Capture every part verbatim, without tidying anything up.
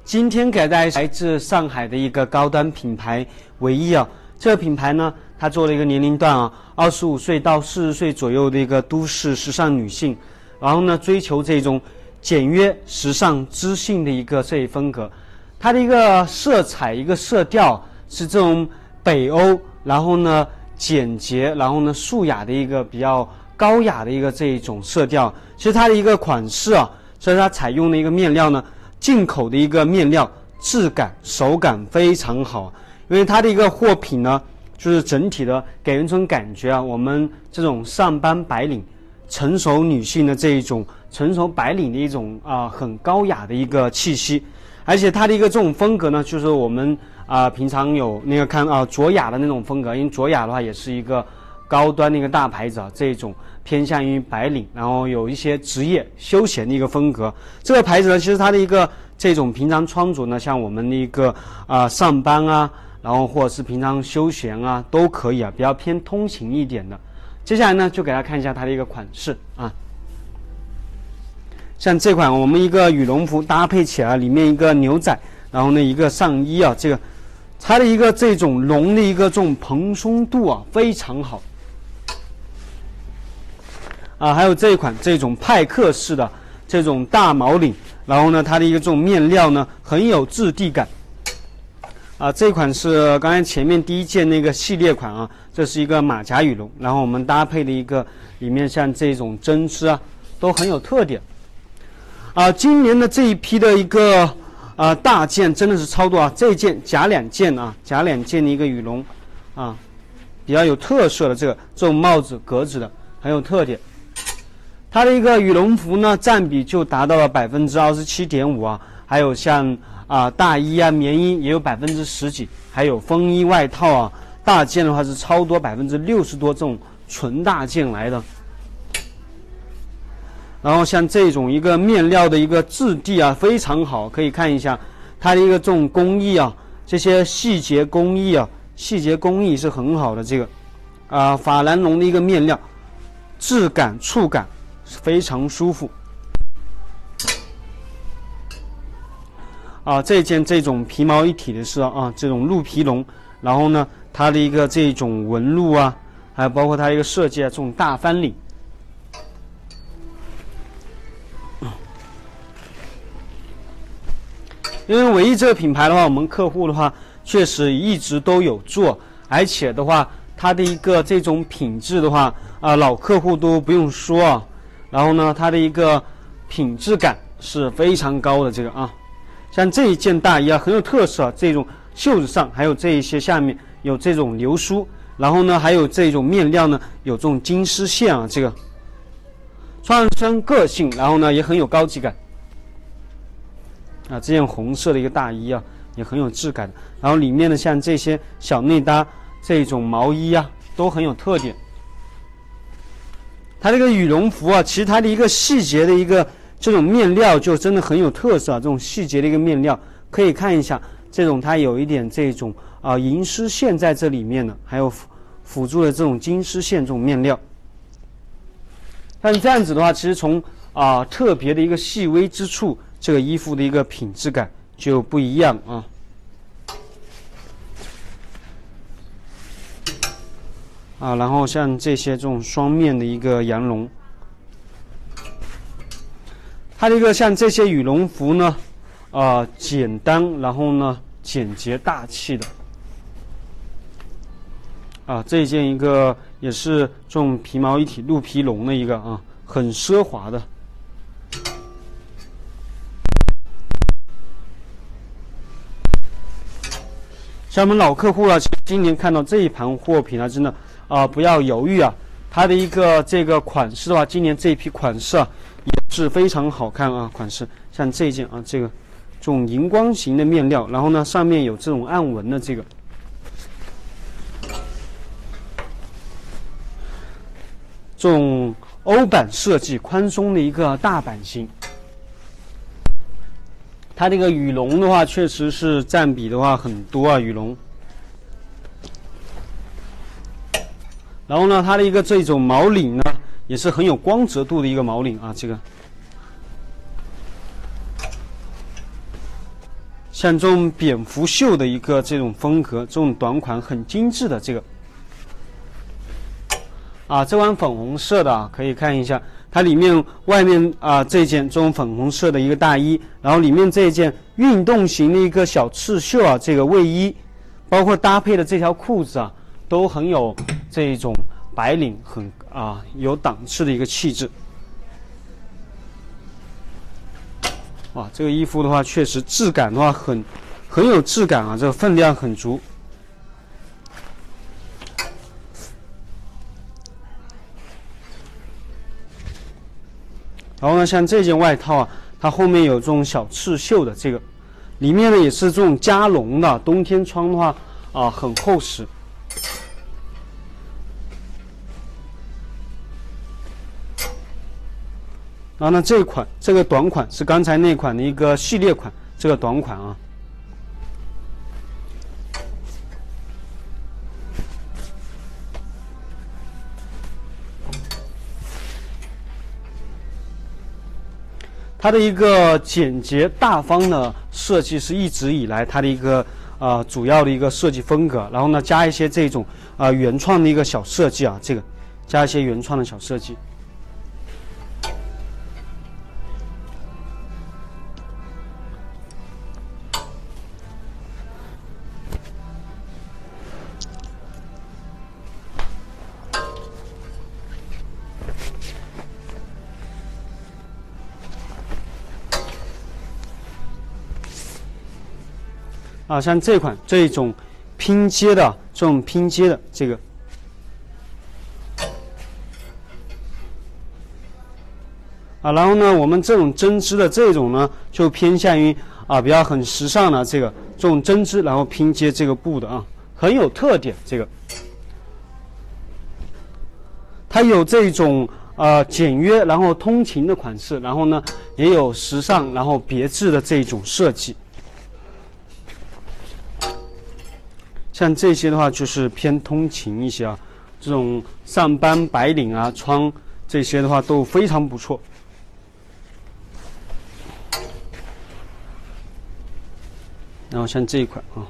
今天给大家来自上海的一个高端品牌唯一啊，这个品牌呢，它做了一个年龄段啊，二十五岁到四十岁左右的一个都市时尚女性，然后呢，追求这种简约、时尚、知性的一个设计风格。它的一个色彩、一个色调是这种北欧，然后呢简洁，然后呢素雅的一个比较高雅的一个这一种色调。其实它的一个款式啊，所以它采用的一个面料呢，进口的一个面料，质感、手感非常好。因为它的一个货品呢，就是整体的给人一种感觉啊，我们这种上班白领、成熟女性的这一种成熟白领的一种啊、呃、很高雅的一个气息。而且它的一个这种风格呢，就是我们啊、呃、平常有那个看啊卓雅的那种风格，因为卓雅的话也是一个高端的一个大牌子啊，这种偏向于白领，然后有一些职业休闲的一个风格。这个牌子呢，其实它的一个这种平常穿着呢，像我们的一个啊、呃、上班啊，然后或者是平常休闲啊都可以啊，比较偏通勤一点的。接下来呢，就给大家看一下它的一个款式啊。像这款我们一个羽绒服搭配起来，里面一个牛仔，然后呢一个上衣啊，这个它的一个这种绒的一个这种蓬松度啊非常好啊。还有这一款这种派克式的这种大毛领，然后呢它的一个这种面料呢很有质地感啊。这款是刚才前面第一件那个系列款啊，这是一个马甲羽绒，然后我们搭配的一个里面像这种针织啊都很有特点。啊，今年的这一批的一个啊大件真的是超多啊！这一件假两件啊，假两件的一个羽绒啊，比较有特色的这个这种帽子格子的很有特点。它的一个羽绒服呢，占比就达到了百分之二十七点五啊，还有像啊大衣啊、棉衣也有百分之十几，还有风衣外套啊，大件的话是超多百分之六十多这种纯大件来的。然后像这种一个面料的一个质地啊非常好，可以看一下它的一个这种工艺啊，这些细节工艺啊，细节工艺是很好的。这个啊法兰绒的一个面料，质感触感非常舒服啊。这件这种皮毛一体的是啊，这种鹿皮绒，然后呢它的一个这种纹路啊，还有包括它一个设计啊，这种大翻领。因为唯一这个品牌的话，我们客户的话确实一直都有做，而且的话，它的一个这种品质的话，啊、呃，老客户都不用说啊。然后呢，它的一个品质感是非常高的。这个啊，像这一件大衣啊，很有特色、啊，这种袖子上还有这一些下面有这种流苏，然后呢，还有这种面料呢有这种金丝线啊，这个穿身个性，然后呢也很有高级感。啊，这件红色的一个大衣啊，也很有质感。然后里面的像这些小内搭、这种毛衣啊，都很有特点。它这个羽绒服啊，其实它的一个细节的一个这种面料就真的很有特色啊。这种细节的一个面料，可以看一下，这种它有一点这种啊银丝线在这里面呢，还有辅辅助的这种金丝线这种面料。但这样子的话，其实从啊特别的一个细微之处。这个衣服的一个品质感就不一样啊。啊，然后像这些这种双面的一个羊绒，它的一个像这些羽绒服呢，啊、呃，简单，然后呢简洁大气的。啊，这件一个也是这种皮毛一体鹿皮绒的一个啊，很奢华的。像我们老客户了，今年看到这一盘货品啊，真的啊、呃、不要犹豫啊！它的一个这个款式的话，今年这一批款式啊也是非常好看啊，款式像这件啊，这个这种荧光型的面料，然后呢上面有这种暗纹的这个，这种欧版设计，宽松的一个大版型。它这个羽绒的话，确实是占比的话很多啊，羽绒。然后呢，它的一个这种毛领呢，也是很有光泽度的一个毛领啊，这个。 像这种蝙蝠袖的一个这种风格，这种短款很精致的这个。啊，这款粉红色的啊，可以看一下，它里面外面啊这件这种粉红色的一个大衣，然后里面这一件运动型的一个小刺绣啊，这个卫衣，包括搭配的这条裤子啊，都很有这种白领很啊有档次的一个气质。哇，这个衣服的话，确实质感的话很很有质感啊，这个分量很足。然后呢，像这件外套啊，它后面有这种小刺绣的这个，里面呢也是这种加绒的，冬天穿的话啊很厚实。然后呢，这款这个短款是刚才那款的一个系列款，这个短款啊。它的一个简洁大方的设计是一直以来它的一个呃主要的一个设计风格。然后呢，加一些这种啊、呃、原创的一个小设计啊，这个加一些原创的小设计。啊，像这款这种拼接的这种拼接的这个，啊，然后呢，我们这种针织的这种呢，就偏向于啊比较很时尚的这个这种针织，然后拼接这个布的啊，很有特点。这个它有这种呃简约然后通勤的款式，然后呢也有时尚然后别致的这种设计。像这些的话，就是偏通勤一些啊，这种上班白领啊，穿这些的话都非常不错。然后像这一款啊，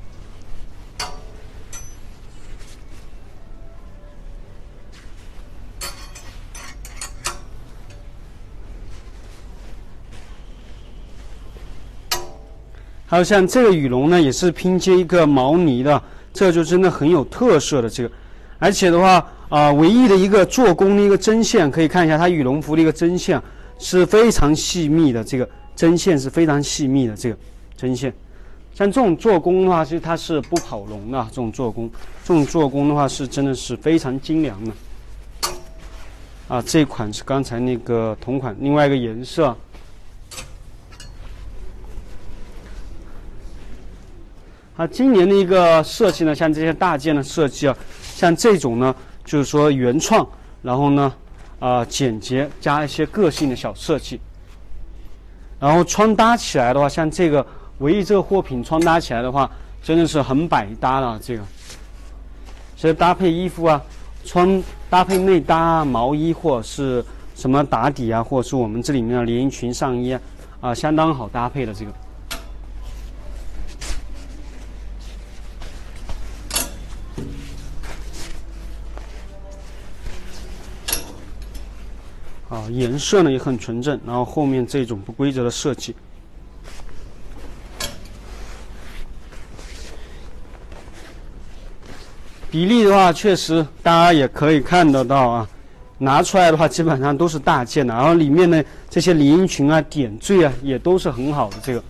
还有像这个羽绒呢，也是拼接一个毛呢的，这就真的很有特色的这个，而且的话啊、呃，唯一的一个做工的一个针线，可以看一下它羽绒服的一个针线是非常细密的，这个针线是非常细密的这个针线。像这种做工的话，其实它是不跑绒的，这种做工，这种做工的话是真的是非常精良的。啊，这款是刚才那个同款，另外一个颜色。啊，今年的一个设计呢，像这些大件的设计啊，像这种呢，就是说原创，然后呢，啊、呃、简洁加一些个性的小设计，然后穿搭起来的话，像这个唯一这个货品穿搭起来的话，真的是很百搭了。这个，其实搭配衣服啊，穿搭配内搭啊、毛衣或者是什么打底啊，或者是我们这里面的连衣裙上衣啊，啊、呃，相当好搭配的这个。啊，颜色呢也很纯正，然后后面这种不规则的设计，比例的话，确实大家也可以看得到啊，拿出来的话基本上都是大件的，然后里面的这些连衣裙啊、点缀啊也都是很好的这个。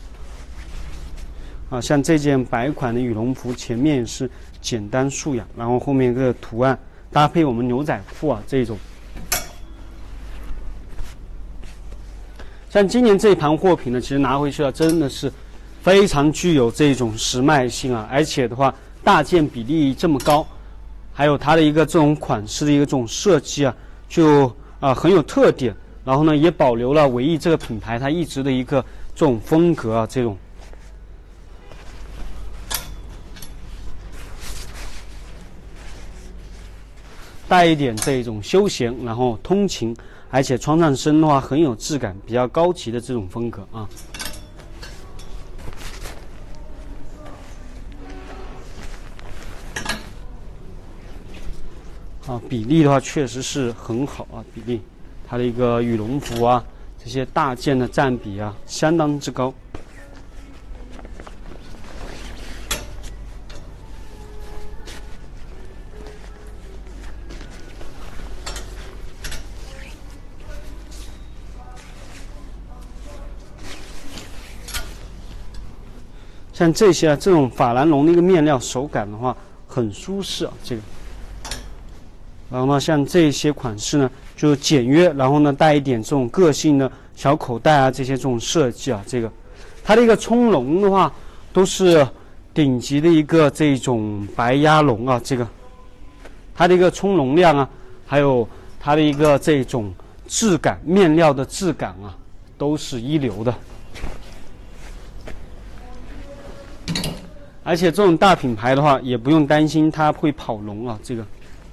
啊，像这件白款的羽绒服，前面也是简单素雅，然后后面这个图案搭配我们牛仔裤啊这种。像今年这一盘货品呢，其实拿回去了真的是非常具有这种时脉性啊，而且的话大件比例这么高，还有它的一个这种款式的一个这种设计啊，就啊、呃、很有特点。然后呢，也保留了唯一这个品牌它一直的一个这种风格啊，这种。带一点这种休闲，然后通勤，而且穿上身的话很有质感，比较高级的这种风格啊。 啊，比例的话确实是很好啊，比例，它的一个羽绒服啊，这些大件的占比啊，相当之高。像这些啊，这种法兰绒的一个面料手感的话，很舒适啊，这个。然后呢，像这些款式呢，就简约，然后呢带一点这种个性的小口袋啊，这些这种设计啊，这个它的一个冲绒的话，都是顶级的一个这种白鸭绒啊，这个它的一个冲绒量啊，还有它的一个这种质感，面料的质感啊，都是一流的。而且这种大品牌的话，也不用担心它会跑绒啊，这个。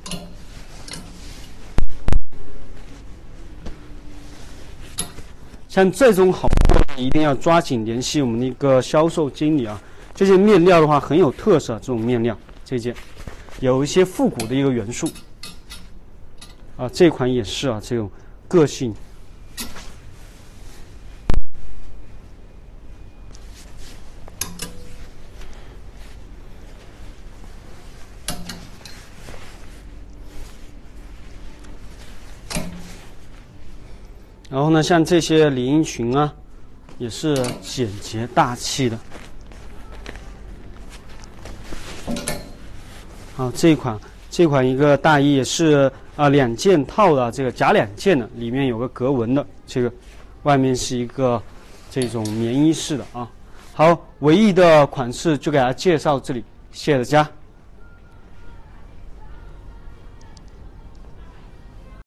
像这种好货，一定要抓紧联系我们的一个销售经理啊。这件面料的话很有特色，这种面料这件有一些复古的一个元素啊，这款也是啊，这种个性。然后呢，像这些连衣裙啊，也是简洁大气的。好，这一款这款一个大衣也是啊两件套的，这个假两件的，里面有个格纹的，这个外面是一个这种棉衣式的啊。好，唯一的款式就给大家介绍这里，谢谢大家。